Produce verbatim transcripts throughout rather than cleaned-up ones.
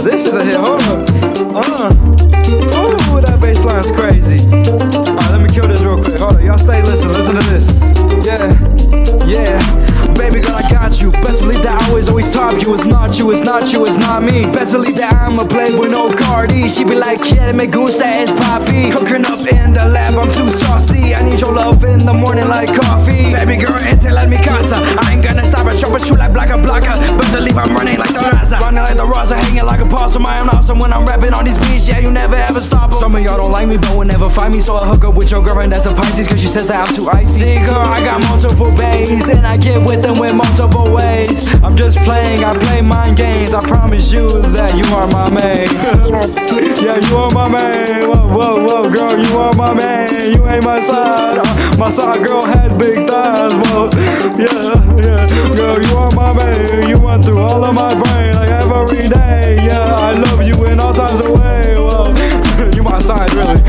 this is a hit. Hold up. Uh. Ooh, that bass line's crazy. Alright, let me kill this real quick. Hold up, y'all stay listen. Listen to this. Yeah, yeah. Baby girl, I got you. Best believe that I always, always top you. It's not you, it's not you, it's not me. Best believe that I'm a playboy, no Cardi. She be like, yeah, me gusta es papi. Cooking up in the lab, I'm too saucy. I need your love in the morning like coffee. Baby girl, enter like mi casa. I ain't gonna stop it, chop you like Blanca Blanca. Best believe I'm running like the Raza. Running like the Raza, hanging like a possum. I am awesome when I'm rapping on these beats. Yeah, you never ever stop em. Some of y'all don't like me, but will never find me. So I hook up with your girlfriend that's a Pisces, cause she says that I'm too icy. See, girl, I got multiple bays, and I get with them with multiple ways. I'm just playing, I play mind games. I promise you that you are my main. Yeah, you are my main. Whoa, whoa, whoa, girl, you are my main. You ain't my side. Uh, my side girl has big thighs. Whoa, yeah, yeah, girl, you are my main. You went through all of my brain like every day. Yeah, I love you in all times of way. Whoa, you my side, really.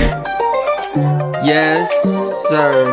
Yes, sir.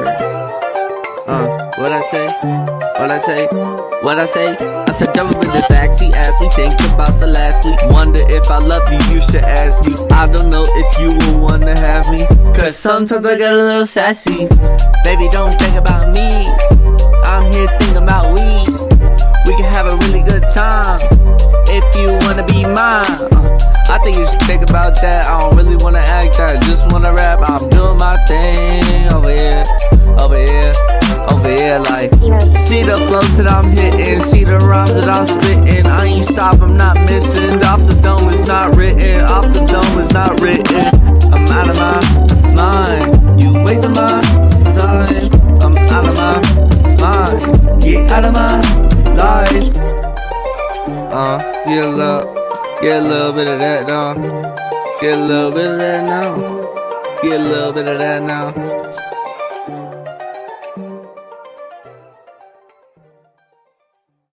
Uh, what I say? What I say? What I say? I said jump up in the backseat as we think about the last week. Wonder if I love you, you should ask me. I don't know if you will wanna have me, cause sometimes I get a little sassy. Baby, don't think about me, I'm here thinking about we. We can have a really good time if you wanna be mine. uh, I think you should think about that. I don't really wanna act, I just wanna rap. I'm doing my thing over here, over here, over here. Like, see the flows that I'm hitting, see the rhymes that I'm spitting. I ain't stop, I'm not missing. Off the dome it's not written, off the dome it's not written. I'm out of my mind, you wasting my time. I'm out of my mind, get out of my life. Uh, get a little, get a little bit of that now. Get a little bit of that now. Get a little bit of that now.